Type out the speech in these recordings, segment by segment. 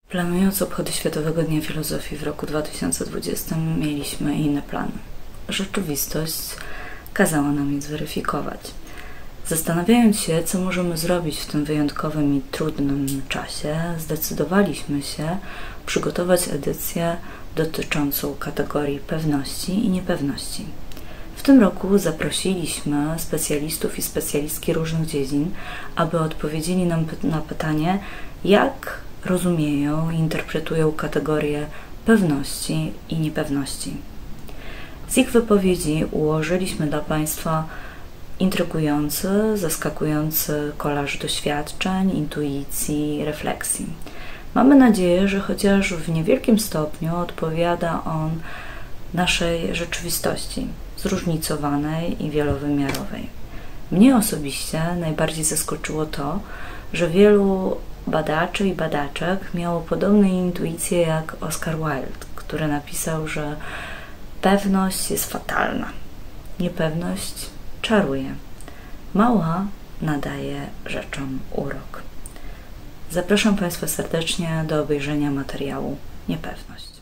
Planując obchody Światowego Dnia Filozofii w roku 2020 mieliśmy inne plany. Rzeczywistość kazała nam je zweryfikować. Zastanawiając się, co możemy zrobić w tym wyjątkowym i trudnym czasie, zdecydowaliśmy się przygotować edycję dotyczącą kategorii pewności i niepewności. W tym roku zaprosiliśmy specjalistów i specjalistki różnych dziedzin, aby odpowiedzieli nam na pytanie, jak rozumieją i interpretują kategorie pewności i niepewności. Z ich wypowiedzi ułożyliśmy dla Państwa intrygujący, zaskakujący kolaż doświadczeń, intuicji, refleksji. Mamy nadzieję, że chociaż w niewielkim stopniu odpowiada on naszej rzeczywistości, zróżnicowanej i wielowymiarowej. Mnie osobiście najbardziej zaskoczyło to, że wielu badaczy i badaczek miało podobne intuicje jak Oscar Wilde, który napisał, że pewność jest fatalna, niepewność czaruje, mała nadaje rzeczom urok. Zapraszam Państwa serdecznie do obejrzenia materiału Niepewność.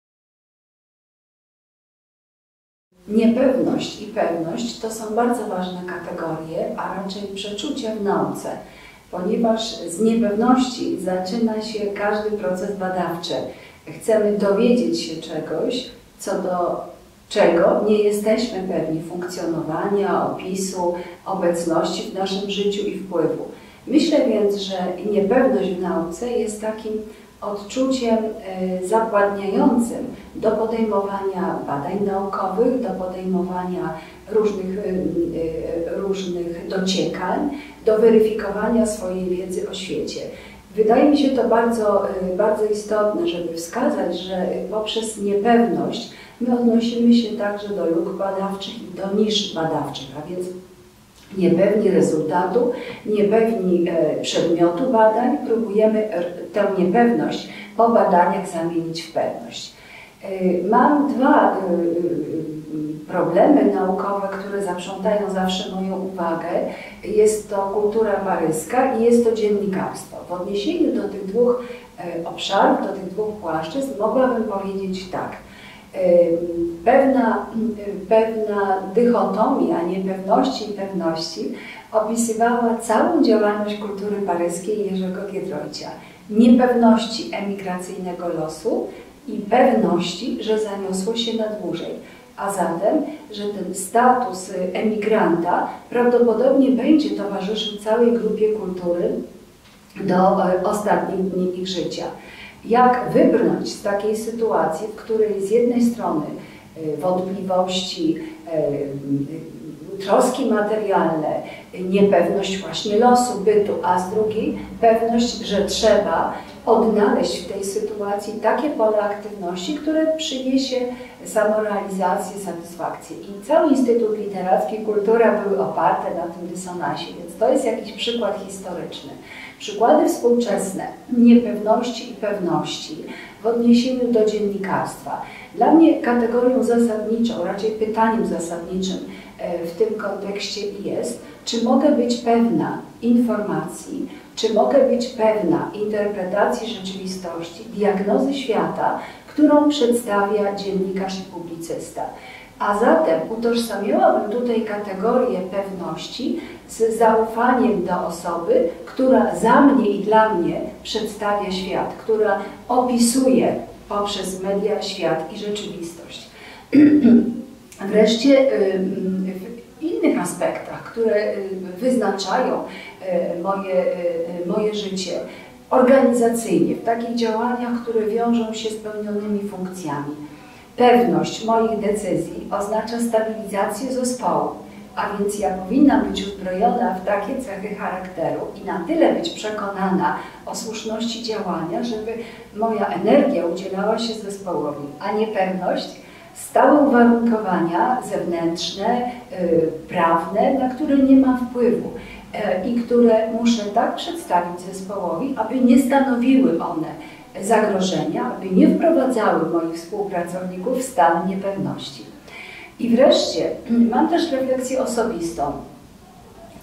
Niepewność i pewność to są bardzo ważne kategorie, a raczej przeczucia w nauce, ponieważ z niepewności zaczyna się każdy proces badawczy. Chcemy dowiedzieć się czegoś, co do czego nie jesteśmy pewni funkcjonowania, opisu, obecności w naszym życiu i wpływu. Myślę więc, że niepewność w nauce jest takim odczuciem zapładniającym do podejmowania badań naukowych, do podejmowania różnych dociekań, do weryfikowania swojej wiedzy o świecie. Wydaje mi się to bardzo istotne, żeby wskazać, że poprzez niepewność my odnosimy się także do luk badawczych i do nisz badawczych, a więc niepewni rezultatu, niepewni przedmiotu badań, próbujemy tę niepewność po badaniach zamienić w pewność. Mam dwa problemy naukowe, które zaprzątają zawsze moją uwagę. Jest to kultura paryska i jest to dziennikarstwo. W odniesieniu do tych dwóch obszarów, do tych dwóch płaszczyzn mogłabym powiedzieć tak. Pewna dychotomia niepewności i pewności opisywała całą działalność kultury paryskiej Jerzego Giedroycia. Niepewności emigracyjnego losu i pewności, że zaniosło się na dłużej. A zatem, że ten status emigranta prawdopodobnie będzie towarzyszył całej grupie kultury do ostatnich dni ich życia. Jak wybrnąć z takiej sytuacji, w której z jednej strony wątpliwości, troski materialne, niepewność właśnie losu, bytu, a z drugiej pewność, że trzeba odnaleźć w tej sytuacji takie pole aktywności, które przyniesie samorealizację, satysfakcję. I cały Instytut Literacki, Kultura były oparte na tym dysonansie, więc to jest jakiś przykład historyczny. Przykłady współczesne niepewności i pewności w odniesieniu do dziennikarstwa. Dla mnie kategorią zasadniczą, raczej pytaniem zasadniczym w tym kontekście jest, czy mogę być pewna informacji, czy mogę być pewna interpretacji rzeczywistości, diagnozy świata, którą przedstawia dziennikarz i publicysta. A zatem utożsamiałabym tutaj kategorię pewności z zaufaniem do osoby, która za mnie i dla mnie przedstawia świat, która opisuje poprzez media świat i rzeczywistość. Wreszcie w innych aspektach, które wyznaczają moje życie organizacyjnie, w takich działaniach, które wiążą się z pełnionymi funkcjami. Pewność moich decyzji oznacza stabilizację zespołu, a więc ja powinnam być uzbrojona w takie cechy charakteru i na tyle być przekonana o słuszności działania, żeby moja energia udzielała się zespołowi, a niepewność stałe uwarunkowania zewnętrzne, prawne, na które nie mam wpływu i które muszę tak przedstawić zespołowi, aby nie stanowiły one zagrożenia, aby nie wprowadzały moich współpracowników w stan niepewności. I wreszcie mam też refleksję osobistą.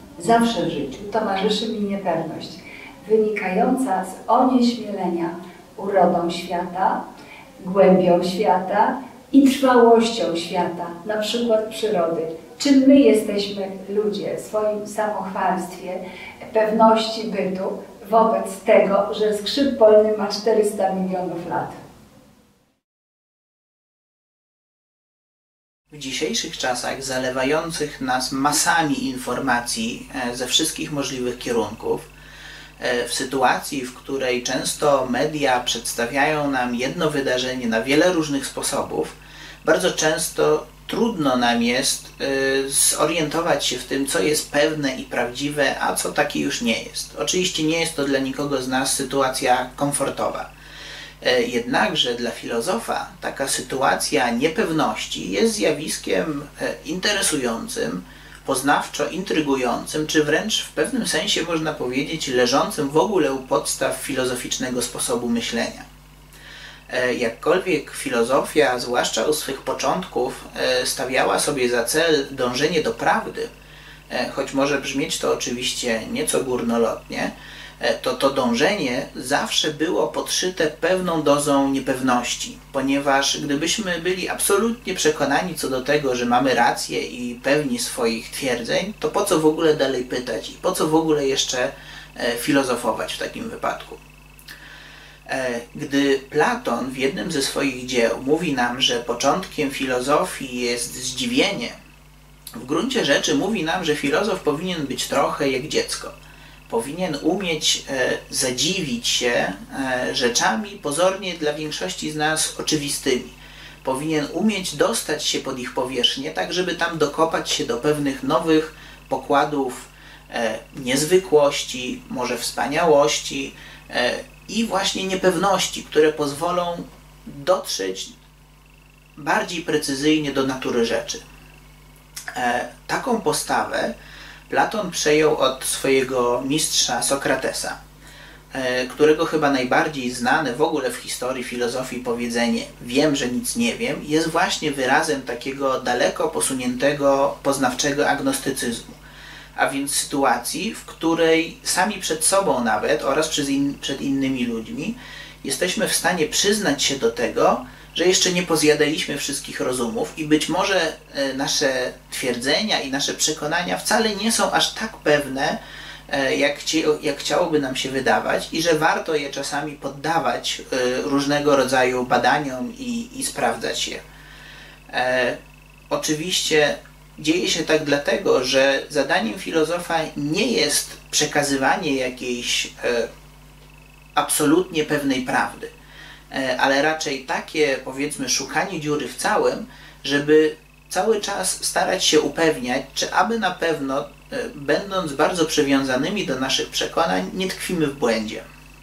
Zawsze w życiu towarzyszy mi niepewność, wynikająca z onieśmielenia, urodą świata, głębią świata i trwałością świata, na przykład przyrody. Czym my jesteśmy, ludzie, w swoim samochwalstwie, pewności bytu wobec tego, że skrzyp polny ma 400 milionów lat. W dzisiejszych czasach zalewających nas masami informacji ze wszystkich możliwych kierunków, w sytuacji, w której często media przedstawiają nam jedno wydarzenie na wiele różnych sposobów, bardzo często trudno nam jest zorientować się w tym, co jest pewne i prawdziwe, a co takie już nie jest. Oczywiście nie jest to dla nikogo z nas sytuacja komfortowa. Jednakże dla filozofa taka sytuacja niepewności jest zjawiskiem interesującym, poznawczo intrygującym, czy wręcz w pewnym sensie można powiedzieć leżącym w ogóle u podstaw filozoficznego sposobu myślenia. Jakkolwiek filozofia, zwłaszcza u swych początków, stawiała sobie za cel dążenie do prawdy, choć może brzmieć to oczywiście nieco górnolotnie, to dążenie zawsze było podszyte pewną dozą niepewności, ponieważ gdybyśmy byli absolutnie przekonani co do tego, że mamy rację i pewni swoich twierdzeń, to po co w ogóle dalej pytać i po co w ogóle jeszcze filozofować w takim wypadku? Gdy Platon w jednym ze swoich dzieł mówi nam, że początkiem filozofii jest zdziwienie, w gruncie rzeczy mówi nam, że filozof powinien być trochę jak dziecko. Powinien umieć zadziwić się rzeczami pozornie dla większości z nas oczywistymi. Powinien umieć dostać się pod ich powierzchnię, tak żeby tam dokopać się do pewnych nowych pokładów niezwykłości, może wspaniałości i właśnie niepewności, które pozwolą dotrzeć bardziej precyzyjnie do natury rzeczy. Taką postawę Platon przejął od swojego mistrza Sokratesa, którego chyba najbardziej znane w ogóle w historii filozofii powiedzenie „wiem, że nic nie wiem” jest właśnie wyrazem takiego daleko posuniętego poznawczego agnostycyzmu, a więc sytuacji, w której sami przed sobą nawet oraz przed innymi ludźmi jesteśmy w stanie przyznać się do tego, że jeszcze nie pozjadaliśmy wszystkich rozumów i być może nasze twierdzenia i nasze przekonania wcale nie są aż tak pewne, jak chciałoby nam się wydawać i że warto je czasami poddawać różnego rodzaju badaniom i sprawdzać je. Oczywiście dzieje się tak dlatego, że zadaniem filozofa nie jest przekazywanie jakiejś absolutnie pewnej prawdy, ale raczej takie, powiedzmy, szukanie dziury w całym, żeby cały czas starać się upewniać, czy aby na pewno, będąc bardzo przywiązanymi do naszych przekonań, nie tkwimy w błędzie.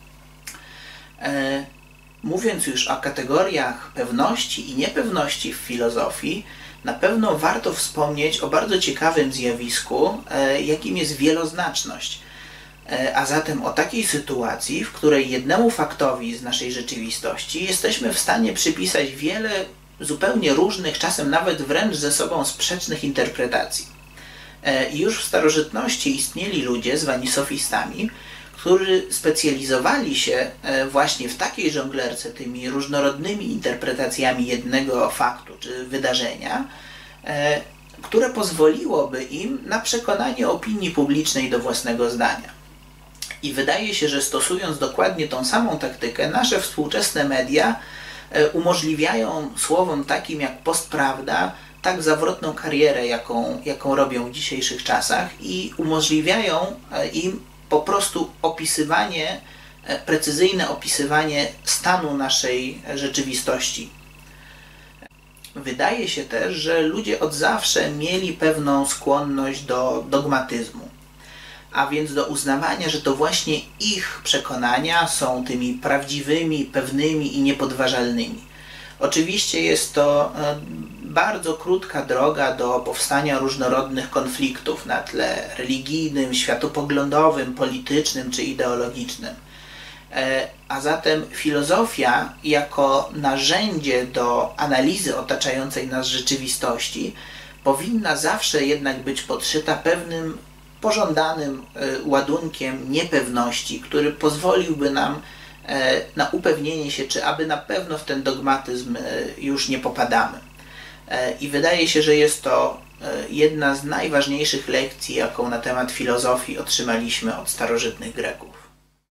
Mówiąc już o kategoriach pewności i niepewności w filozofii, na pewno warto wspomnieć o bardzo ciekawym zjawisku, jakim jest wieloznaczność. A zatem o takiej sytuacji, w której jednemu faktowi z naszej rzeczywistości jesteśmy w stanie przypisać wiele zupełnie różnych, czasem nawet wręcz ze sobą sprzecznych interpretacji. I już w starożytności istnieli ludzie zwani sofistami, którzy specjalizowali się właśnie w takiej żonglerce tymi różnorodnymi interpretacjami jednego faktu czy wydarzenia, które pozwoliłoby im na przekonanie opinii publicznej do własnego zdania. I wydaje się, że stosując dokładnie tą samą taktykę, nasze współczesne media umożliwiają słowom takim jak postprawda tak zawrotną karierę, jaką robią w dzisiejszych czasach i umożliwiają im po prostu opisywanie, precyzyjne opisywanie stanu naszej rzeczywistości. Wydaje się też, że ludzie od zawsze mieli pewną skłonność do dogmatyzmu, a więc do uznawania, że to właśnie ich przekonania są tymi prawdziwymi, pewnymi i niepodważalnymi. Oczywiście jest to bardzo krótka droga do powstania różnorodnych konfliktów na tle religijnym, światopoglądowym, politycznym czy ideologicznym. A zatem filozofia jako narzędzie do analizy otaczającej nas rzeczywistości powinna zawsze jednak być podszyta pewnym pożądanym ładunkiem niepewności, który pozwoliłby nam na upewnienie się, czy aby na pewno w ten dogmatyzm już nie popadamy. I wydaje się, że jest to jedna z najważniejszych lekcji, jaką na temat filozofii otrzymaliśmy od starożytnych Greków.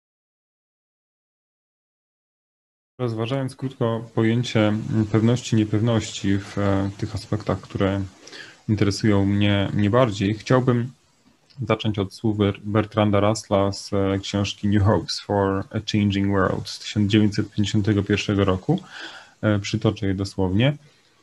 Rozważając krótko pojęcie pewności, niepewności w tych aspektach, które interesują mnie bardziej, chciałbym zacząć od słów Bertranda Russella z książki New Hopes for a Changing World z 1951 roku. Przytoczę je dosłownie.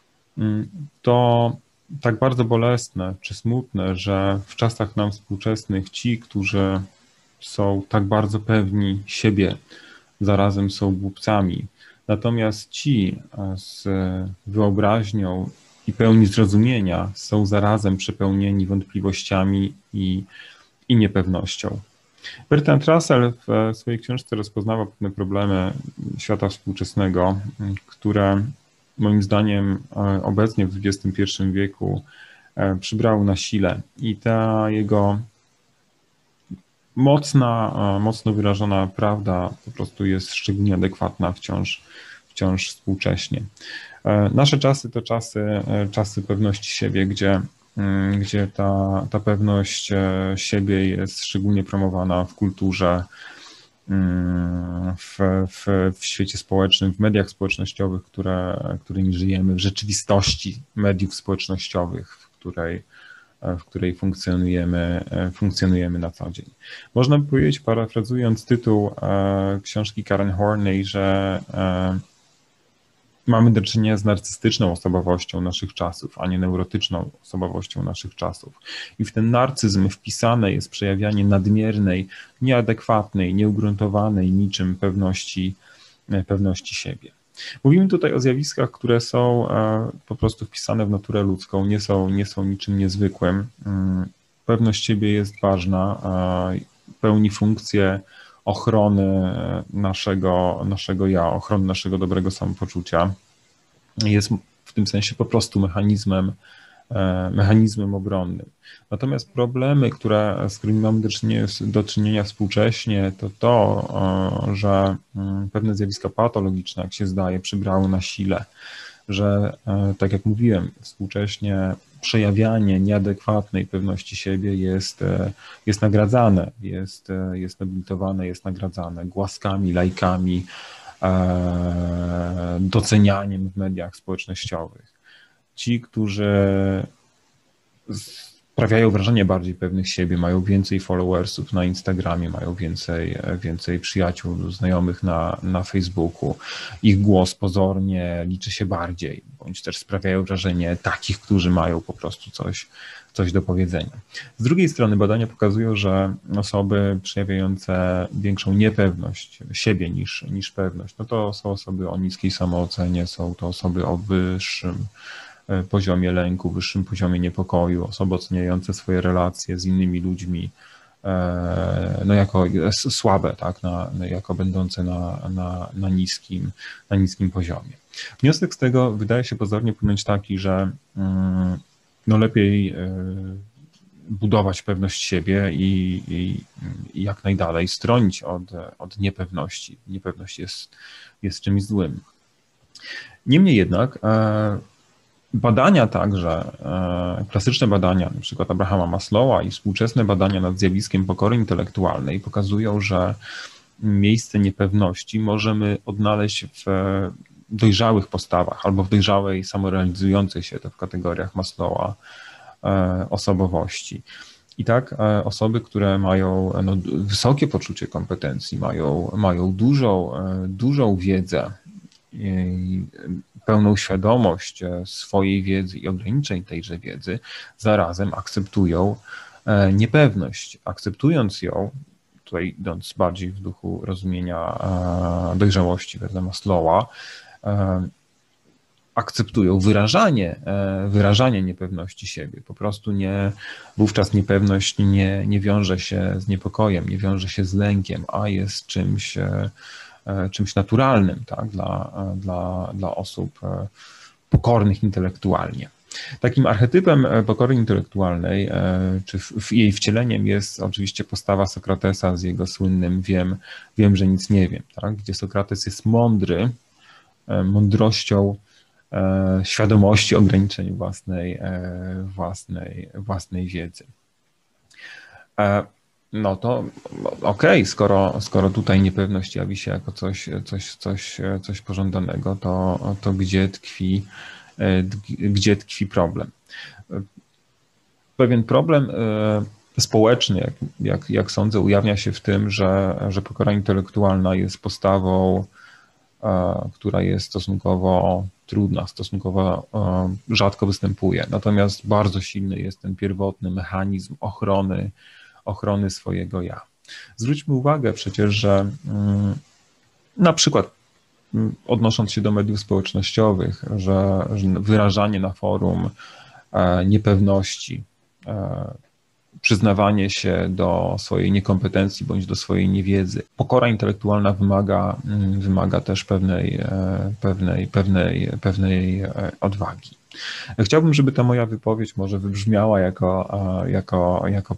To tak bardzo bolesne czy smutne, że w czasach nam współczesnych ci, którzy są tak bardzo pewni siebie, zarazem są głupcami. Natomiast ci z wyobraźnią i pełni zrozumienia są zarazem przepełnieni wątpliwościami i niepewnością. Bertrand Russell w swojej książce rozpoznawał pewne problemy świata współczesnego, które moim zdaniem obecnie w XXI wieku przybrały na sile i ta jego mocno wyrażona prawda po prostu jest szczególnie adekwatna wciąż współcześnie. Nasze czasy to czasy pewności siebie, gdzie ta pewność siebie jest szczególnie promowana w kulturze, w świecie społecznym, w mediach społecznościowych, którymi żyjemy, w rzeczywistości mediów społecznościowych, w której funkcjonujemy na co dzień. Można by powiedzieć, parafrazując tytuł książki Karen Horney, że mamy do czynienia z narcystyczną osobowością naszych czasów, a nie neurotyczną osobowością naszych czasów. I w ten narcyzm wpisane jest przejawianie nadmiernej, nieadekwatnej, nieugruntowanej niczym pewności siebie. Mówimy tutaj o zjawiskach, które są po prostu wpisane w naturę ludzką, nie są niczym niezwykłym. Pewność siebie jest ważna, pełni funkcję ochrony naszego ja, ochrony naszego dobrego samopoczucia. Jest w tym sensie po prostu mechanizmem obronnym. Natomiast problemy, z którymi mamy do czynienia współcześnie, to, że pewne zjawiska patologiczne, jak się zdaje, przybrały na sile, że tak jak mówiłem, współcześnie przejawianie nieadekwatnej pewności siebie jest nagradzane, jest nobilitowane, jest nagradzane głaskami, lajkami, docenianiem w mediach społecznościowych. Ci, którzy sprawiają wrażenie bardziej pewnych siebie, mają więcej followersów na Instagramie, mają więcej przyjaciół, znajomych na Facebooku. Ich głos pozornie liczy się bardziej, bądź też sprawiają wrażenie takich, którzy mają po prostu coś do powiedzenia. Z drugiej strony badania pokazują, że osoby przejawiające większą niepewność siebie niż pewność, no to są osoby o niskiej samoocenie, są to osoby o wyższym poziomie lęku, wyższym poziomie niepokoju, osoby oceniające swoje relacje z innymi ludźmi no jako słabe, tak, jako będące na niskim poziomie. Wniosek z tego wydaje się pozornie płynąć taki, że no lepiej budować pewność siebie i jak najdalej stronić od niepewności. Niepewność jest czymś złym. Niemniej jednak badania także, klasyczne badania, na przykład Abrahama Maslowa i współczesne badania nad zjawiskiem pokory intelektualnej pokazują, że miejsce niepewności możemy odnaleźć w dojrzałych postawach albo w dojrzałej, samorealizującej się, to w kategoriach Maslowa, osobowości. I tak osoby, które mają wysokie poczucie kompetencji, mają dużą wiedzę, pełną świadomość swojej wiedzy i ograniczeń tejże wiedzy, zarazem akceptują niepewność. Akceptując ją, tutaj idąc bardziej w duchu rozumienia dojrzałości wedle Maslowa, akceptują wyrażanie niepewności siebie. Po prostu wówczas niepewność nie wiąże się z niepokojem, nie wiąże się z lękiem, a jest czymś naturalnym, tak, dla osób pokornych intelektualnie. Takim archetypem pokory intelektualnej, czy jej wcieleniem jest oczywiście postawa Sokratesa z jego słynnym wiem, że nic nie wiem, tak? Gdzie Sokrates jest mądry, mądrością świadomości ograniczeń własnej wiedzy. No to okej, skoro tutaj niepewność jawi się jako coś pożądanego, to gdzie tkwi problem? Pewien problem społeczny, jak sądzę, ujawnia się w tym, że pokora intelektualna jest postawą, która jest stosunkowo trudna, stosunkowo rzadko występuje. Natomiast bardzo silny jest ten pierwotny mechanizm ochrony swojego ja. Zwróćmy uwagę przecież, że na przykład odnosząc się do mediów społecznościowych, że wyrażanie na forum niepewności, przyznawanie się do swojej niekompetencji bądź do swojej niewiedzy. Pokora intelektualna wymaga też pewnej odwagi. Chciałbym, żeby ta moja wypowiedź może wybrzmiała jako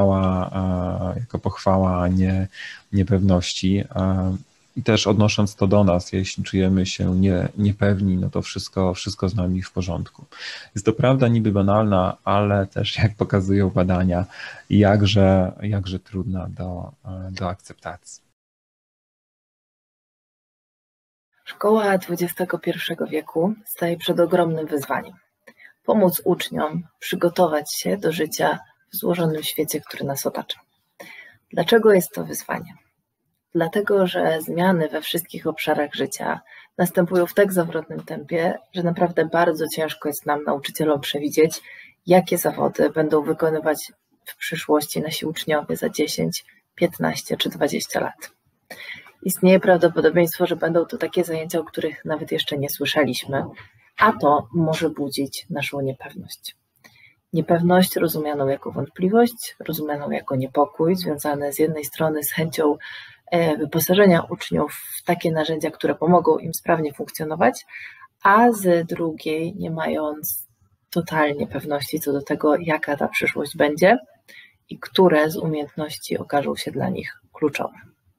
pochwała niepewności. I też odnosząc to do nas, jeśli czujemy się niepewni, no to wszystko z nami w porządku. Jest to prawda niby banalna, ale też, jak pokazują badania, jakże trudna do akceptacji. Szkoła XXI wieku staje przed ogromnym wyzwaniem. Pomóc uczniom przygotować się do życia w złożonym świecie, który nas otacza. Dlaczego jest to wyzwanie? Dlatego, że zmiany we wszystkich obszarach życia następują w tak zawrotnym tempie, że naprawdę bardzo ciężko jest nam, nauczycielom, przewidzieć, jakie zawody będą wykonywać w przyszłości nasi uczniowie za 10, 15 czy 20 lat. Istnieje prawdopodobieństwo, że będą to takie zajęcia, o których nawet jeszcze nie słyszeliśmy, a to może budzić naszą niepewność. Niepewność rozumianą jako wątpliwość, rozumianą jako niepokój, związany z jednej strony z chęcią wyposażenia uczniów w takie narzędzia, które pomogą im sprawnie funkcjonować, a z drugiej nie mając totalnie pewności co do tego, jaka ta przyszłość będzie i które z umiejętności okażą się dla nich kluczowe.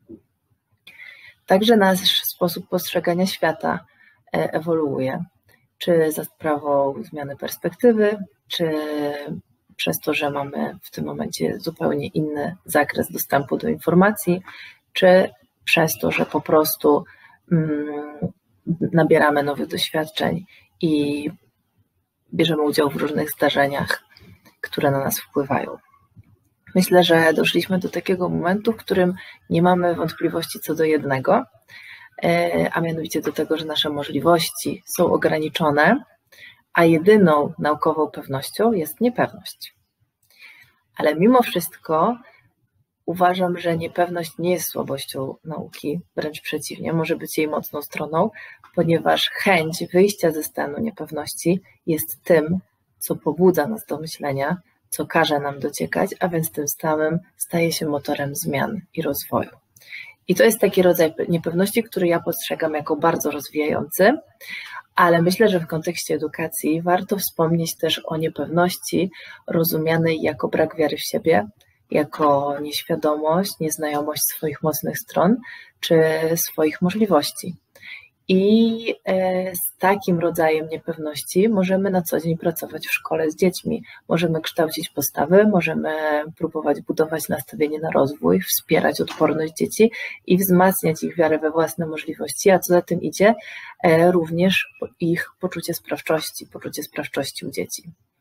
Także nasz sposób postrzegania świata ewoluuje, czy za sprawą zmiany perspektywy, czy przez to, że mamy w tym momencie zupełnie inny zakres dostępu do informacji, czy przez to, że po prostu nabieramy nowych doświadczeń i bierzemy udział w różnych zdarzeniach, które na nas wpływają. Myślę, że doszliśmy do takiego momentu, w którym nie mamy wątpliwości co do jednego, a mianowicie do tego, że nasze możliwości są ograniczone, a jedyną naukową pewnością jest niepewność. Ale mimo wszystko uważam, że niepewność nie jest słabością nauki, wręcz przeciwnie, może być jej mocną stroną, ponieważ chęć wyjścia ze stanu niepewności jest tym, co pobudza nas do myślenia, co każe nam dociekać, a więc tym samym staje się motorem zmian i rozwoju. I to jest taki rodzaj niepewności, który ja postrzegam jako bardzo rozwijający, ale myślę, że w kontekście edukacji warto wspomnieć też o niepewności rozumianej jako brak wiary w siebie, jako nieświadomość, nieznajomość swoich mocnych stron czy swoich możliwości. I z takim rodzajem niepewności możemy na co dzień pracować w szkole z dziećmi. Możemy kształcić postawy, możemy próbować budować nastawienie na rozwój, wspierać odporność dzieci i wzmacniać ich wiarę we własne możliwości, a co za tym idzie, również ich poczucie sprawczości u dzieci.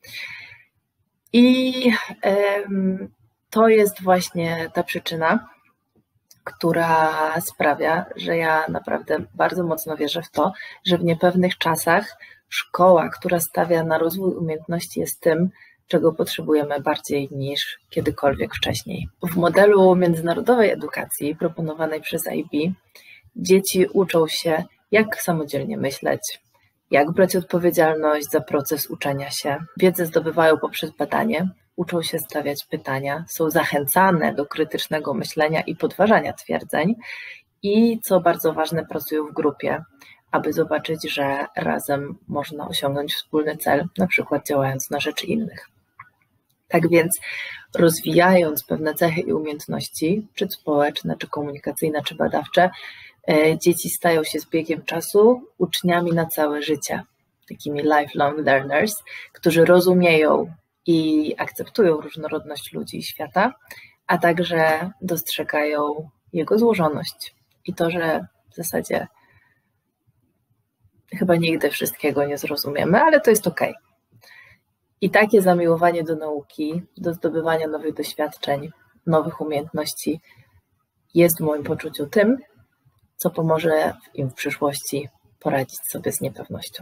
I to jest właśnie ta przyczyna, która sprawia, że ja naprawdę bardzo mocno wierzę w to, że w niepewnych czasach szkoła, która stawia na rozwój umiejętności, jest tym, czego potrzebujemy bardziej niż kiedykolwiek wcześniej. W modelu międzynarodowej edukacji proponowanej przez IB dzieci uczą się, jak samodzielnie myśleć, jak brać odpowiedzialność za proces uczenia się. Wiedzę zdobywają poprzez badanie, uczą się stawiać pytania, są zachęcane do krytycznego myślenia i podważania twierdzeń i, co bardzo ważne, pracują w grupie, aby zobaczyć, że razem można osiągnąć wspólny cel, na przykład działając na rzecz innych. Tak więc rozwijając pewne cechy i umiejętności, czy społeczne, czy komunikacyjne, czy badawcze, dzieci stają się z biegiem czasu uczniami na całe życie, takimi lifelong learners, którzy rozumieją i akceptują różnorodność ludzi i świata, a także dostrzegają jego złożoność i to, że w zasadzie chyba nigdy wszystkiego nie zrozumiemy, ale to jest okej. I takie zamiłowanie do nauki, do zdobywania nowych doświadczeń, nowych umiejętności jest w moim poczuciu tym, co pomoże im w przyszłości poradzić sobie z niepewnością.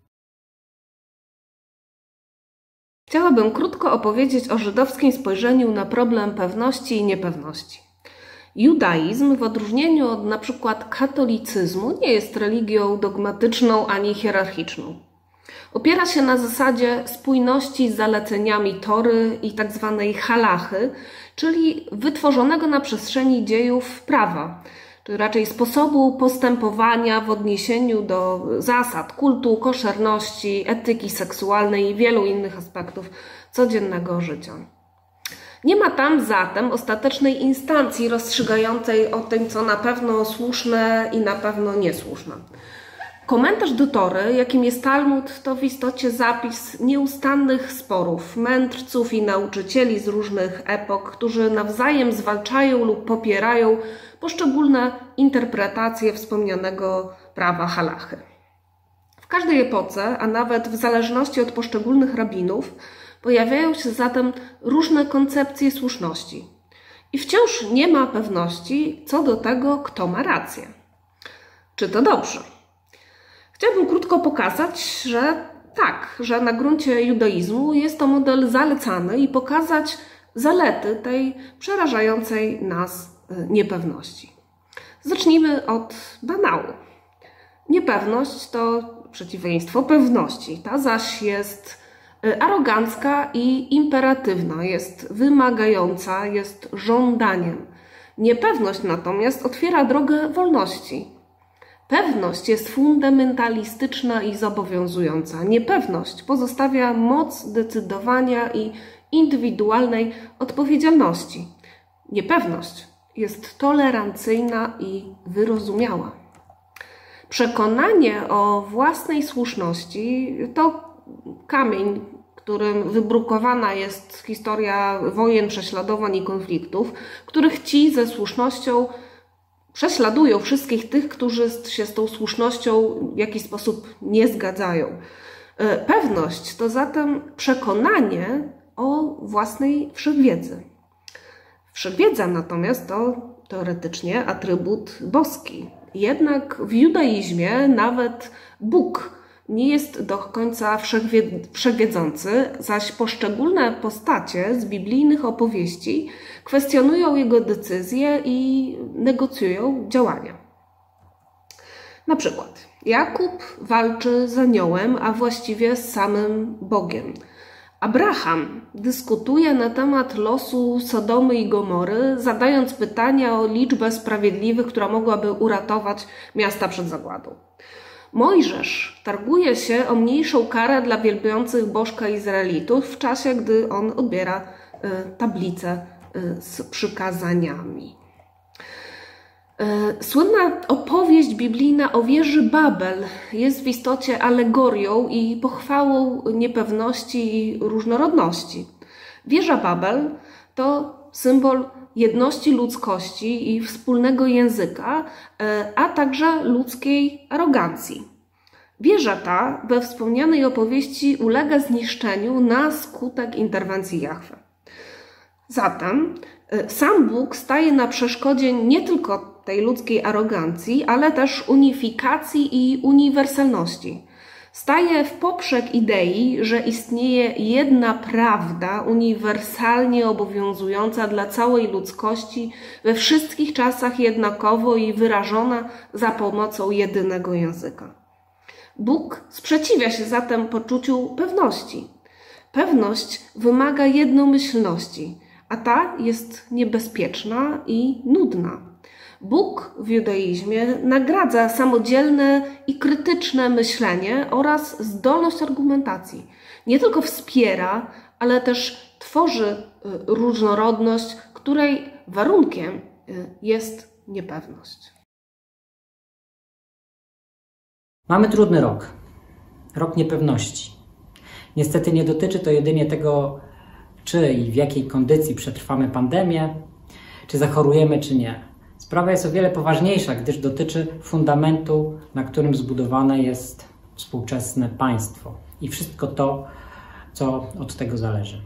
Chciałabym krótko opowiedzieć o żydowskim spojrzeniu na problem pewności i niepewności. Judaizm, w odróżnieniu od na przykład katolicyzmu, nie jest religią dogmatyczną ani hierarchiczną. Opiera się na zasadzie spójności z zaleceniami Tory i tzw. halachy, czyli wytworzonego na przestrzeni dziejów prawa, czy raczej sposobu postępowania w odniesieniu do zasad kultu, koszerności, etyki seksualnej i wielu innych aspektów codziennego życia. Nie ma tam zatem ostatecznej instancji rozstrzygającej o tym, co na pewno słuszne i na pewno niesłuszne. Komentarz do Tory, jakim jest Talmud, to w istocie zapis nieustannych sporów mędrców i nauczycieli z różnych epok, którzy nawzajem zwalczają lub popierają poszczególne interpretacje wspomnianego prawa halachy. W każdej epoce, a nawet w zależności od poszczególnych rabinów, pojawiają się zatem różne koncepcje słuszności. I wciąż nie ma pewności co do tego, kto ma rację. Czy to dobrze? Chciałabym krótko pokazać, że tak, że na gruncie judaizmu jest to model zalecany i pokazać zalety tej przerażającej nas niepewności. Zacznijmy od banału. Niepewność to przeciwieństwo pewności. Ta zaś jest arogancka i imperatywna, jest wymagająca, jest żądaniem. Niepewność natomiast otwiera drogę wolności. Pewność jest fundamentalistyczna i zobowiązująca. Niepewność pozostawia moc decydowania i indywidualnej odpowiedzialności. Niepewność jest tolerancyjna i wyrozumiała. Przekonanie o własnej słuszności to kamień, którym wybrukowana jest historia wojen, prześladowań i konfliktów, których ci ze słusznością prześladują wszystkich tych, którzy się z tą słusznością w jakiś sposób nie zgadzają. Pewność to zatem przekonanie o własnej wszechwiedzy. Wszechwiedza natomiast to teoretycznie atrybut boski. Jednak w judaizmie nawet Bóg nie jest do końca wszechwiedzący, zaś poszczególne postacie z biblijnych opowieści kwestionują jego decyzje i negocjują działania. Na przykład Jakub walczy z aniołem, a właściwie z samym Bogiem. Abraham dyskutuje na temat losu Sodomy i Gomory, zadając pytania o liczbę sprawiedliwych, która mogłaby uratować miasta przed zagładą. Mojżesz targuje się o mniejszą karę dla wielbiących Bożka Izraelitów w czasie, gdy on odbiera tablicę z przykazaniami. Słynna opowieść biblijna o wieży Babel jest w istocie alegorią i pochwałą niepewności i różnorodności. Wieża Babel to symbol jedności ludzkości i wspólnego języka, a także ludzkiej arogancji. Wieża ta we wspomnianej opowieści ulega zniszczeniu na skutek interwencji Jahwe. Zatem sam Bóg staje na przeszkodzie nie tylko tej ludzkiej arogancji, ale też unifikacji i uniwersalności. Staje w poprzek idei, że istnieje jedna prawda uniwersalnie obowiązująca dla całej ludzkości we wszystkich czasach jednakowo i wyrażona za pomocą jedynego języka. Bóg sprzeciwia się zatem poczuciu pewności. Pewność wymaga jednomyślności, a ta jest niebezpieczna i nudna. Bóg w judaizmie nagradza samodzielne i krytyczne myślenie oraz zdolność argumentacji. Nie tylko wspiera, ale też tworzy różnorodność, której warunkiem jest niepewność. Mamy trudny rok. Rok niepewności. Niestety nie dotyczy to jedynie tego, czy i w jakiej kondycji przetrwamy pandemię, czy zachorujemy, czy nie. Sprawa jest o wiele poważniejsza, gdyż dotyczy fundamentu, na którym zbudowane jest współczesne państwo i wszystko to, co od tego zależy.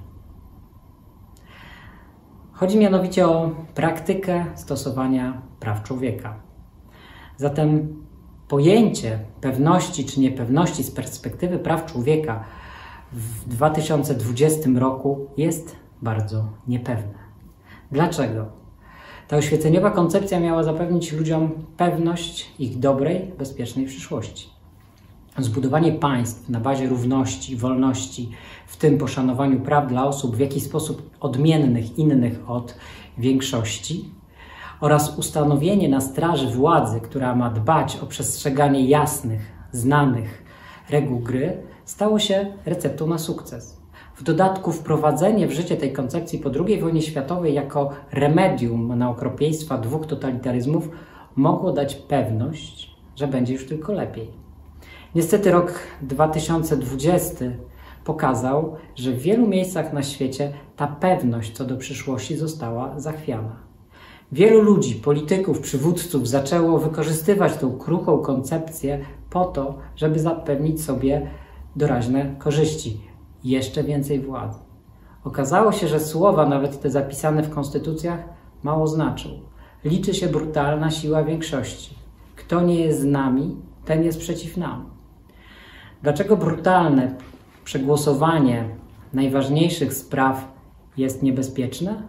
Chodzi mianowicie o praktykę stosowania praw człowieka. Zatem pojęcie pewności czy niepewności z perspektywy praw człowieka w 2020 roku jest bardzo niepewne. Dlaczego? Ta oświeceniowa koncepcja miała zapewnić ludziom pewność ich dobrej, bezpiecznej przyszłości. Zbudowanie państw na bazie równości, wolności, w tym poszanowaniu praw dla osób w jakiś sposób odmiennych, innych od większości, oraz ustanowienie na straży władzy, która ma dbać o przestrzeganie jasnych, znanych reguł gry, stało się receptą na sukces. W dodatku wprowadzenie w życie tej koncepcji po II wojnie światowej jako remedium na okropieństwa dwóch totalitaryzmów mogło dać pewność, że będzie już tylko lepiej. Niestety rok 2020 pokazał, że w wielu miejscach na świecie ta pewność co do przyszłości została zachwiana. Wielu ludzi, polityków, przywódców zaczęło wykorzystywać tą kruchą koncepcję po to, żeby zapewnić sobie doraźne korzyści, jeszcze więcej władzy. Okazało się, że słowa, nawet te zapisane w konstytucjach, mało znaczą. Liczy się brutalna siła większości. Kto nie jest z nami, ten jest przeciw nam. Dlaczego brutalne przegłosowanie najważniejszych spraw jest niebezpieczne?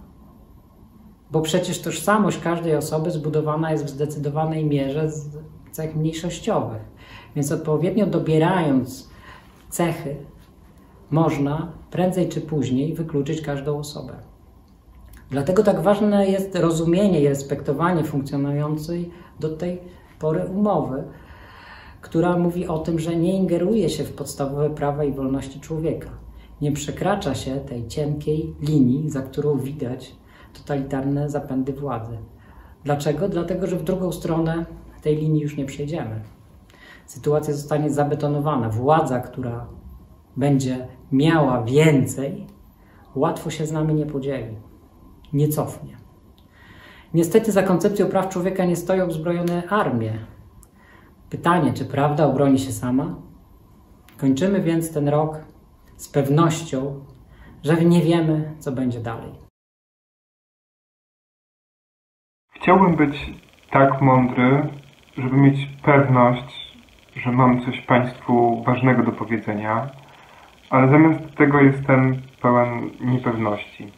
Bo przecież tożsamość każdej osoby zbudowana jest w zdecydowanej mierze z cech mniejszościowych. Więc odpowiednio dobierając cechy, można prędzej czy później wykluczyć każdą osobę. Dlatego tak ważne jest rozumienie i respektowanie funkcjonującej do tej pory umowy, która mówi o tym, że nie ingeruje się w podstawowe prawa i wolności człowieka. Nie przekracza się tej cienkiej linii, za którą widać totalitarne zapędy władzy. Dlaczego? Dlatego, że w drugą stronę tej linii już nie przejdziemy. Sytuacja zostanie zabetonowana. Władza, która będzie miała więcej, łatwo się z nami nie podzieli, nie cofnie. Niestety za koncepcją praw człowieka nie stoją uzbrojone armie. Pytanie, czy prawda obroni się sama? Kończymy więc ten rok z pewnością, że nie wiemy, co będzie dalej. Chciałbym być tak mądry, żeby mieć pewność, że mam coś Państwu ważnego do powiedzenia, ale zamiast tego jestem pełen niepewności.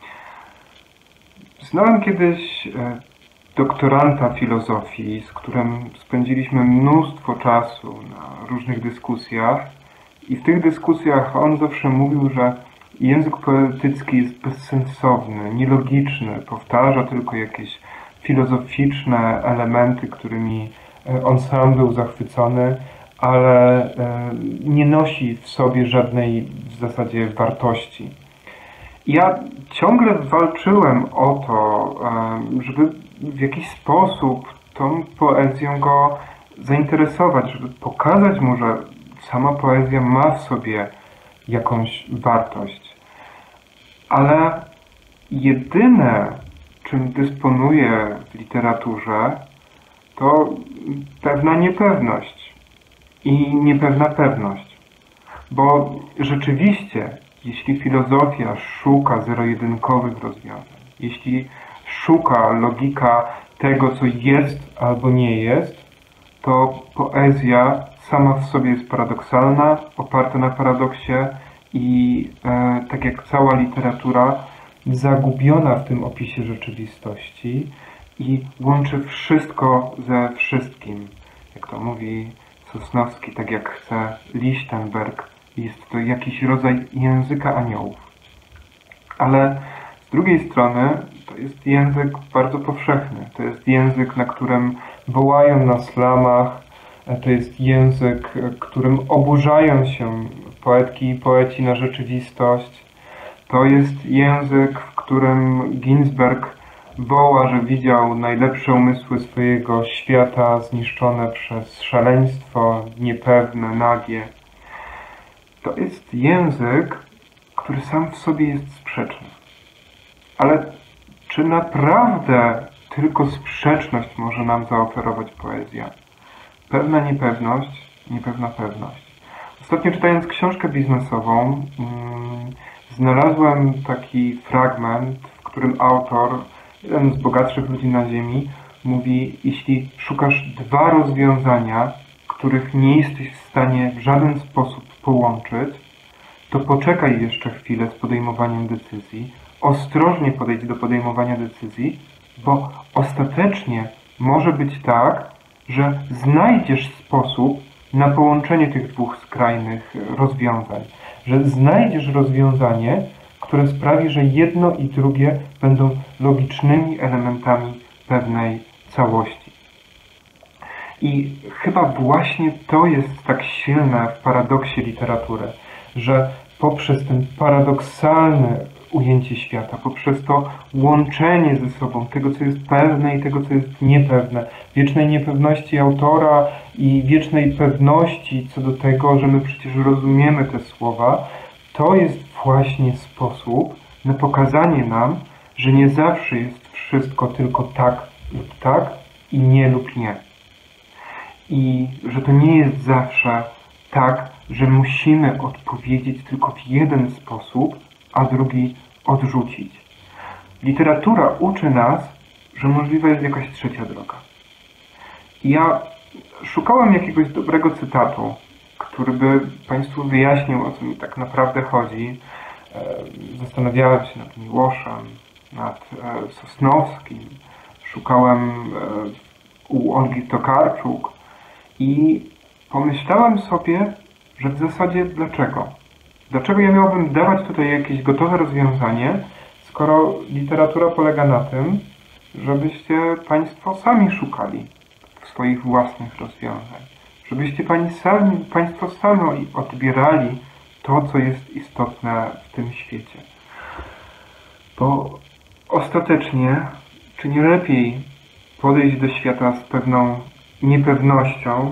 Znałem kiedyś doktoranta filozofii, z którym spędziliśmy mnóstwo czasu na różnych dyskusjach i w tych dyskusjach on zawsze mówił, że język poetycki jest bezsensowny, nielogiczny, powtarza tylko jakieś filozoficzne elementy, którymi on sam był zachwycony, ale nie nosi w sobie żadnej w zasadzie wartości. Ja ciągle walczyłem o to, żeby w jakiś sposób tą poezją go zainteresować, żeby pokazać mu, że sama poezja ma w sobie jakąś wartość. Ale jedyne, czym dysponuję w literaturze, to pewna niepewność i niepewna pewność. Bo rzeczywiście, jeśli filozofia szuka zero-jedynkowych rozwiązań, jeśli szuka logika tego, co jest albo nie jest, to poezja sama w sobie jest paradoksalna, oparta na paradoksie i tak jak cała literatura, zagubiona w tym opisie rzeczywistości i łączy wszystko ze wszystkim. Jak to mówi Sosnowski, tak jak chce Lichtenberg, jest to jakiś rodzaj języka aniołów. Ale Z drugiej strony to jest język bardzo powszechny. To jest język, na którym wołają na slamach. To jest język, którym oburzają się poetki i poeci na rzeczywistość. To jest język, w którym Ginsberg woła, że widział najlepsze umysły swojego świata zniszczone przez szaleństwo, niepewne, nagie. To jest język, który sam w sobie jest sprzeczny. Ale czy naprawdę tylko sprzeczność może nam zaoferować poezja? Pewna niepewność, niepewna pewność. Ostatnio czytając książkę biznesową, znalazłem taki fragment, w którym autor, jeden z bogatszych ludzi na ziemi, mówi: jeśli szukasz 2 rozwiązania, których nie jesteś w stanie w żaden sposób połączyć, to poczekaj jeszcze chwilę z podejmowaniem decyzji, ostrożnie podejdź do podejmowania decyzji, bo ostatecznie może być tak, że znajdziesz sposób na połączenie tych 2 skrajnych rozwiązań, że znajdziesz rozwiązanie, które sprawi, że jedno i drugie będą logicznymi elementami pewnej całości. I chyba właśnie to jest tak silne w paradoksie literatury, że poprzez ten paradoksalny ujęcie świata, poprzez to łączenie ze sobą tego, co jest pewne i tego, co jest niepewne, wiecznej niepewności autora i wiecznej pewności co do tego, że my przecież rozumiemy te słowa, to jest właśnie sposób na pokazanie nam, że nie zawsze jest wszystko tylko tak lub tak i nie lub nie. I że to nie jest zawsze tak, że musimy odpowiedzieć tylko w jeden sposób, a drugi odrzucić. Literatura uczy nas, że możliwa jest jakaś trzecia droga. I ja szukałem jakiegoś dobrego cytatu, który by Państwu wyjaśnił, o co mi tak naprawdę chodzi. Zastanawiałem się nad Miłoszem, nad Sosnowskim, szukałem u Olgi Tokarczuk i pomyślałem sobie, że w zasadzie dlaczego? Dlaczego ja miałbym dawać tutaj jakieś gotowe rozwiązanie, skoro literatura polega na tym, żebyście Państwo sami szukali swoich własnych rozwiązań. Żebyście Państwo sami odbierali to, co jest istotne w tym świecie. Bo ostatecznie, czy nie lepiej podejść do świata z pewną niepewnością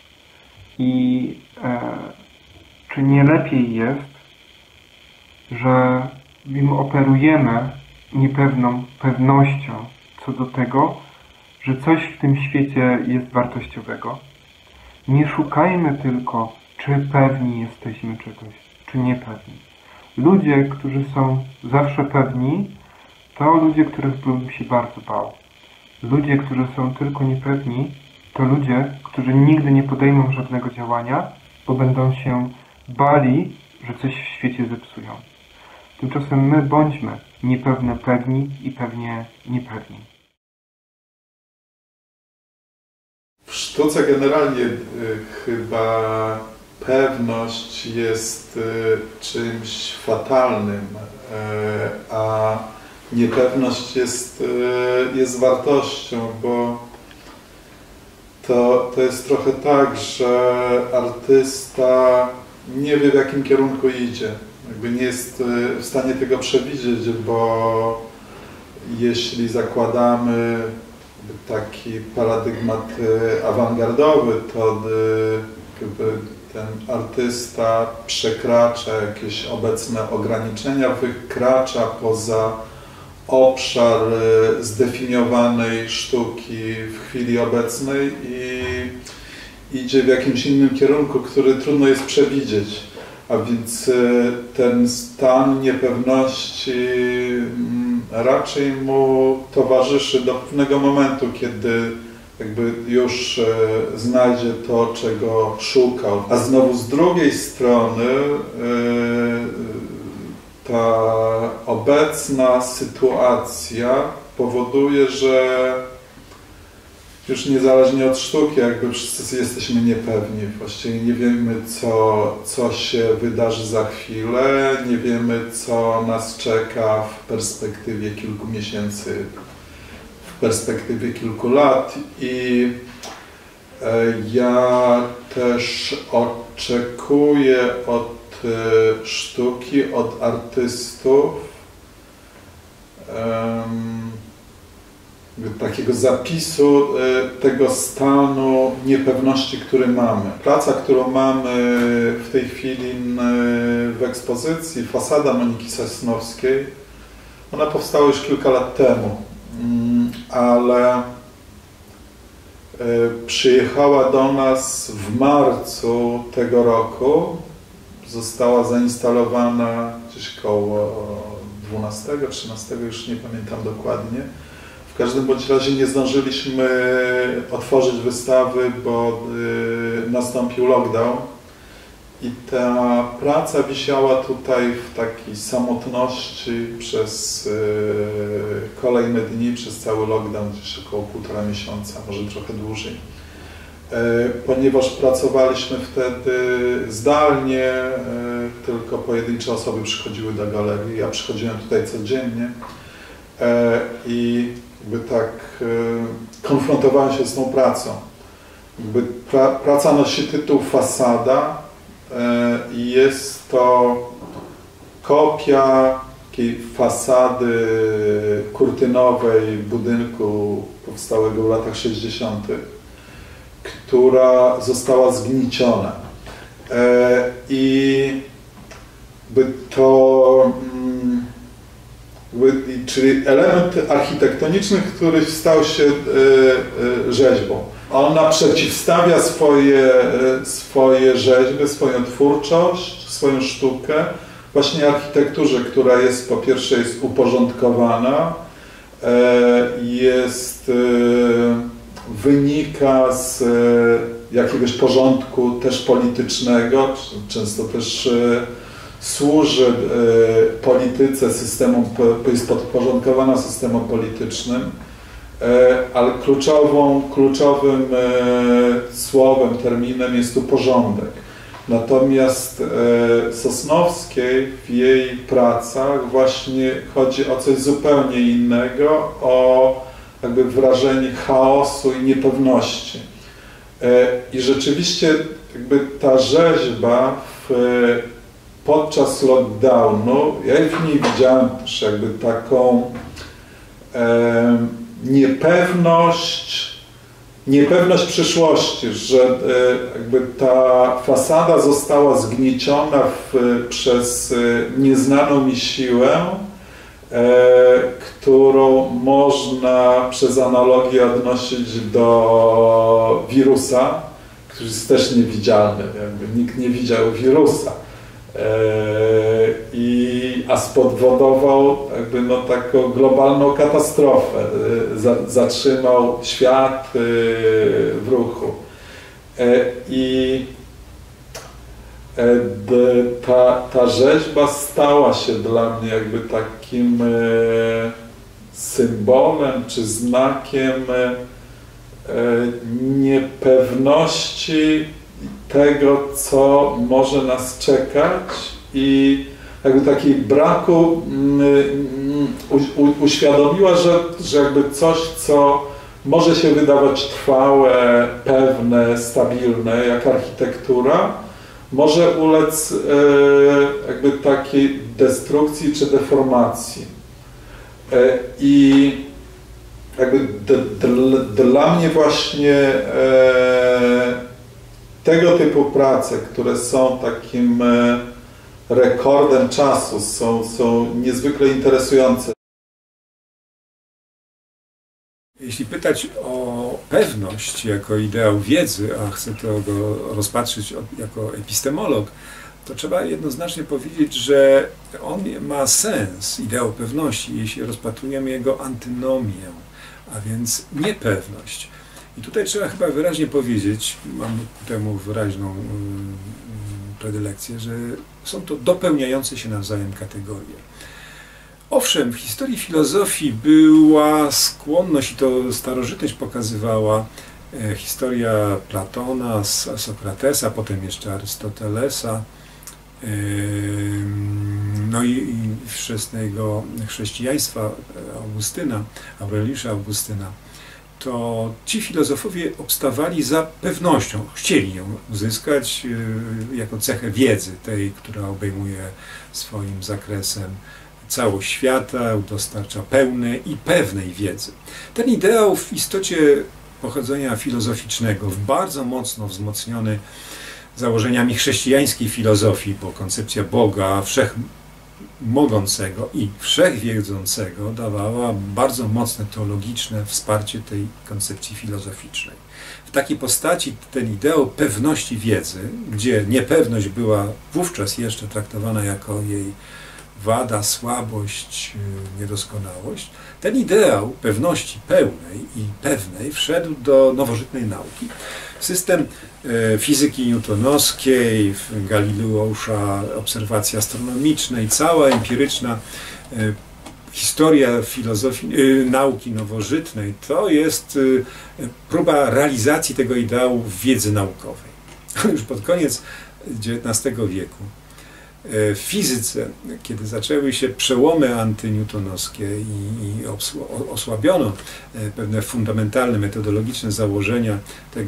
i czy nie lepiej jest, że mimo operujemy niepewną pewnością co do tego, że coś w tym świecie jest wartościowego? Nie szukajmy tylko, czy pewni jesteśmy czegoś, czy niepewni. Ludzie, którzy są zawsze pewni, to ludzie, których bym się bardzo bał. Ludzie, którzy są tylko niepewni, to ludzie, którzy nigdy nie podejmą żadnego działania, bo będą się bali, że coś w świecie zepsują. Tymczasem my bądźmy niepewne pewni i pewnie niepewni. W sztuce generalnie chyba pewność jest czymś fatalnym, a niepewność jest wartością, bo to jest trochę tak, że artysta nie wie, w jakim kierunku idzie. Jakby nie jest w stanie tego przewidzieć, bo jeśli zakładamy taki paradygmat awangardowy, to ten artysta przekracza jakieś obecne ograniczenia, wykracza poza obszar zdefiniowanej sztuki w chwili obecnej i idzie w jakimś innym kierunku, który trudno jest przewidzieć. A więc ten stan niepewności raczej mu towarzyszy do pewnego momentu, kiedy jakby już znajdzie to, czego szukał. A znowu z drugiej strony ta obecna sytuacja powoduje, że już niezależnie od sztuki, jakby wszyscy jesteśmy niepewni. Właściwie nie wiemy, co się wydarzy za chwilę, nie wiemy, co nas czeka w perspektywie kilku miesięcy, w perspektywie kilku lat. I ja też oczekuję od sztuki, od artystów takiego zapisu tego stanu niepewności, który mamy. Praca, którą mamy w tej chwili w ekspozycji, fasada Moniki Sosnowskiej, ona powstała już kilka lat temu, ale przyjechała do nas w marcu tego roku, została zainstalowana gdzieś koło 12-13, już nie pamiętam dokładnie. W każdym bądź razie nie zdążyliśmy otworzyć wystawy, bo nastąpił lockdown i ta praca wisiała tutaj w takiej samotności przez kolejne dni, przez cały lockdown, gdzieś około 1,5 miesiąca, może trochę dłużej. Ponieważ pracowaliśmy wtedy zdalnie, tylko pojedyncze osoby przychodziły do galerii, ja przychodziłem tutaj codziennie i jakby tak konfrontowałem się z tą pracą. Jakby praca nosi tytuł Fasada i jest to kopia takiej fasady kurtynowej budynku powstałego w latach 60., która została zgnieciona. I to czyli element architektoniczny, który stał się rzeźbą. Ona przeciwstawia swoje rzeźby, swoją twórczość, swoją sztukę właśnie architekturze, która jest, po pierwsze, jest uporządkowana, wynika z jakiegoś porządku też politycznego, często też służy polityce, jest podporządkowana systemom politycznym, ale kluczowym słowem, terminem jest tu porządek. Natomiast Sosnowskiej w jej pracach właśnie chodzi o coś zupełnie innego, o jakby wrażenie chaosu i niepewności. I rzeczywiście jakby ta rzeźba podczas lockdownu, ja w niej widziałem też jakby taką niepewność przyszłości, że jakby ta fasada została zgnieciona przez nieznaną mi siłę, którą można przez analogię odnosić do wirusa, który jest też niewidzialny, jakby nikt nie widział wirusa. A spowodował jakby taką globalną katastrofę, zatrzymał świat w ruchu. I ta rzeźba stała się dla mnie jakby takim symbolem czy znakiem niepewności tego, co może nas czekać i jakby takiej braku uświadomiła, że jakby coś, co może się wydawać trwałe, pewne, stabilne, jak architektura, może ulec jakby takiej destrukcji czy deformacji. I jakby dla mnie właśnie tego typu prace, które są takim rekordem czasu, są niezwykle interesujące. Jeśli pytać o pewność jako ideał wiedzy, a chcę to rozpatrzyć jako epistemolog, to trzeba jednoznacznie powiedzieć, że on ma sens, ideał pewności, jeśli rozpatrujemy jego antynomię, a więc niepewność. I tutaj trzeba chyba wyraźnie powiedzieć, mam ku temu wyraźną predylekcję, że są to dopełniające się nawzajem kategorie. Owszem, w historii filozofii była skłonność, i to starożytność pokazywała, historia Platona, Sokratesa, potem jeszcze Arystotelesa, no i wczesnego chrześcijaństwa Augustyna, Aureliusza Augustyna, to ci filozofowie obstawali za pewnością, chcieli ją uzyskać jako cechę wiedzy, tej, która obejmuje swoim zakresem całość świata, dostarcza pełnej i pewnej wiedzy. Ten ideał w istocie pochodzenia filozoficznego, bardzo mocno wzmocniony założeniami chrześcijańskiej filozofii, bo koncepcja Boga wszechmogącego i wszechwiedzącego dawała bardzo mocne teologiczne wsparcie tej koncepcji filozoficznej. W takiej postaci ten ideał pewności wiedzy, gdzie niepewność była wówczas jeszcze traktowana jako jej wada, słabość, niedoskonałość, ten ideał pewności pełnej i pewnej wszedł do nowożytnej nauki. System fizyki newtonowskiej, Galileusza, obserwacji astronomicznej, cała empiryczna historia filozofii, nauki nowożytnej, to jest próba realizacji tego ideału w wiedzy naukowej. Już pod koniec XIX wieku w fizyce, kiedy zaczęły się przełomy antynewtonowskie i osłabiono pewne fundamentalne, metodologiczne założenia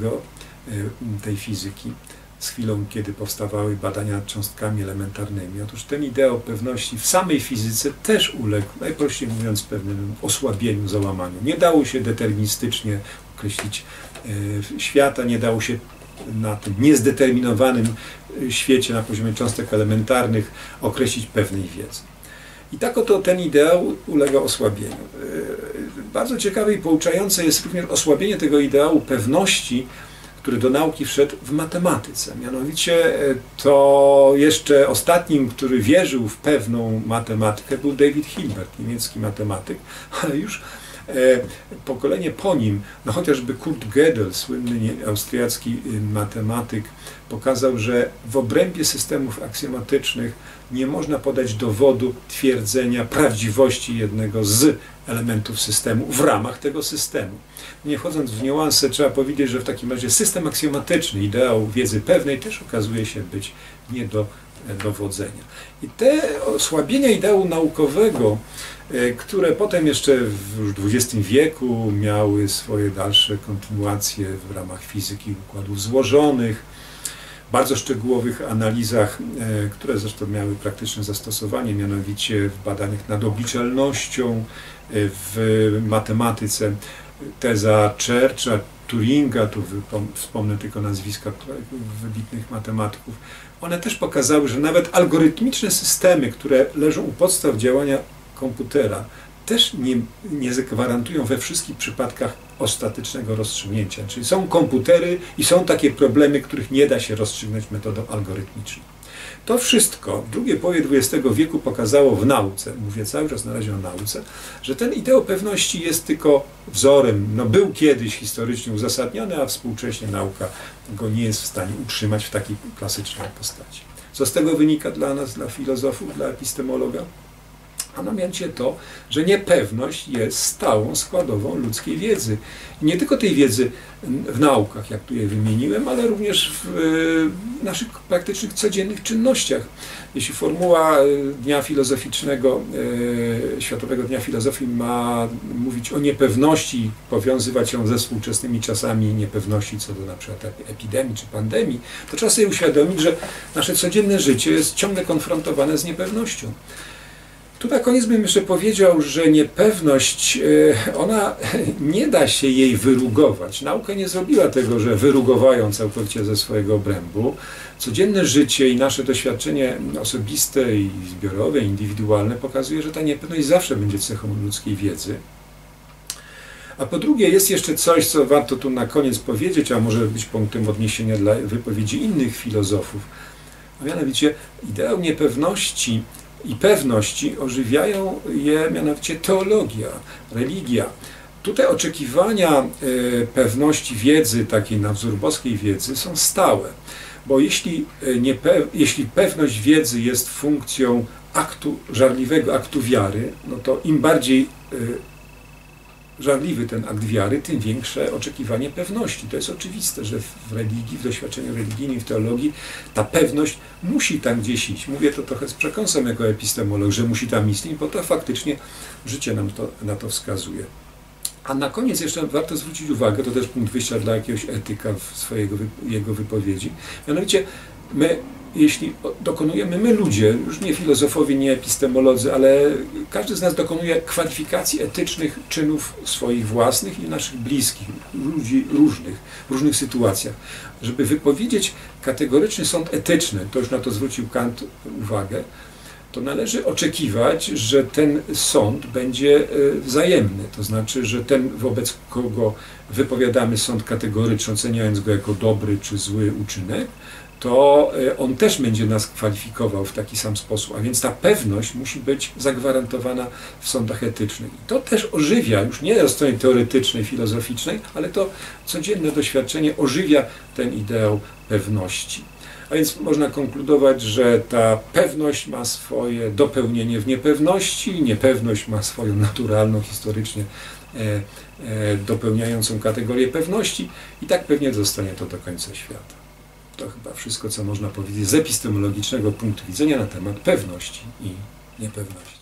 tej fizyki, z chwilą, kiedy powstawały badania nad cząstkami elementarnymi. Otóż ten ideał pewności w samej fizyce też uległ, najprościej mówiąc, pewnym osłabieniu, załamaniu. Nie dało się deterministycznie określić świata, nie dało się na tym niezdeterminowanym świecie na poziomie cząstek elementarnych określić pewnej wiedzy. I tak oto ten ideał ulega osłabieniu. Bardzo ciekawe i pouczające jest również osłabienie tego ideału pewności, który do nauki wszedł w matematyce. Mianowicie to jeszcze ostatnim, który wierzył w pewną matematykę, był David Hilbert, niemiecki matematyk, ale już pokolenie po nim, no chociażby Kurt Gödel, słynny austriacki matematyk, pokazał, że w obrębie systemów aksjomatycznych nie można podać dowodu twierdzenia prawdziwości jednego z elementów systemu w ramach tego systemu. Nie wchodząc w niuanse, trzeba powiedzieć, że w takim razie system aksjomatyczny, ideał wiedzy pewnej, też okazuje się być nie do dowodzenia. I te osłabienia ideału naukowego, które potem jeszcze w XX wieku miały swoje dalsze kontynuacje w ramach fizyki układów złożonych, bardzo szczegółowych analizach, które zresztą miały praktyczne zastosowanie, mianowicie w badaniach nad obliczalnością, w matematyce. Teza Churcha, Turinga, tu wspomnę tylko nazwiska wybitnych matematyków, one też pokazały, że nawet algorytmiczne systemy, które leżą u podstaw działania komputera, też nie zagwarantują we wszystkich przypadkach ostatecznego rozstrzygnięcia. Czyli są komputery i są takie problemy, których nie da się rozstrzygnąć metodą algorytmiczną. To wszystko w drugiej połowie XX wieku pokazało w nauce, mówię cały czas na razie o nauce, że ten ideał pewności jest tylko wzorem, no był kiedyś historycznie uzasadniony, a współcześnie nauka go nie jest w stanie utrzymać w takiej klasycznej postaci. Co z tego wynika dla nas, dla filozofów, dla epistemologa? A mianowicie to, że niepewność jest stałą składową ludzkiej wiedzy. I nie tylko tej wiedzy w naukach, jak tu je wymieniłem, ale również w naszych praktycznych, codziennych czynnościach. Jeśli formuła Dnia Filozoficznego, Światowego Dnia Filozofii ma mówić o niepewności, powiązywać ją ze współczesnymi czasami niepewności co do na przykład epidemii czy pandemii, to trzeba sobie uświadomić, że nasze codzienne życie jest ciągle konfrontowane z niepewnością. Tu na koniec bym jeszcze powiedział, że niepewność, ona nie da się jej wyrugować. Nauka nie zrobiła tego, że wyrugowają całkowicie ze swojego obrębu. Codzienne życie i nasze doświadczenie osobiste i zbiorowe, indywidualne pokazuje, że ta niepewność zawsze będzie cechą ludzkiej wiedzy. A po drugie jest jeszcze coś, co warto tu na koniec powiedzieć, a może być punktem odniesienia dla wypowiedzi innych filozofów. A mianowicie ideał niepewności i pewności ożywiają je mianowicie teologia, religia. Tutaj oczekiwania pewności wiedzy, takiej na wzór boskiej wiedzy, są stałe. Bo jeśli pewność wiedzy jest funkcją żarliwego aktu wiary, no to im bardziej żarliwy ten akt wiary, tym większe oczekiwanie pewności. To jest oczywiste, że w religii, w doświadczeniu religijnym, w teologii ta pewność musi tam gdzieś iść. Mówię to trochę z przekąsem jako epistemolog, że musi tam istnieć, bo to faktycznie życie nam na to wskazuje. A na koniec jeszcze warto zwrócić uwagę, to też punkt wyjścia dla jakiegoś etyka w jego wypowiedzi, mianowicie jeśli dokonujemy, my ludzie, już nie filozofowie, nie epistemolodzy, ale każdy z nas dokonuje kwalifikacji etycznych czynów swoich własnych i naszych bliskich, ludzi różnych, w różnych sytuacjach. Żeby wypowiedzieć kategoryczny sąd etyczny, to już na to zwrócił Kant uwagę, to należy oczekiwać, że ten sąd będzie wzajemny, to znaczy, że ten, wobec kogo wypowiadamy sąd kategoryczny, oceniając go jako dobry czy zły uczynek, to on też będzie nas kwalifikował w taki sam sposób, a więc ta pewność musi być zagwarantowana w sądach etycznych. I to też ożywia, już nie od strony teoretycznej, filozoficznej, ale to codzienne doświadczenie ożywia ten ideał pewności. A więc można konkludować, że ta pewność ma swoje dopełnienie w niepewności, niepewność ma swoją naturalną, historycznie dopełniającą kategorię pewności i tak pewnie zostanie to do końca świata. To chyba wszystko, co można powiedzieć z epistemologicznego punktu widzenia na temat pewności i niepewności.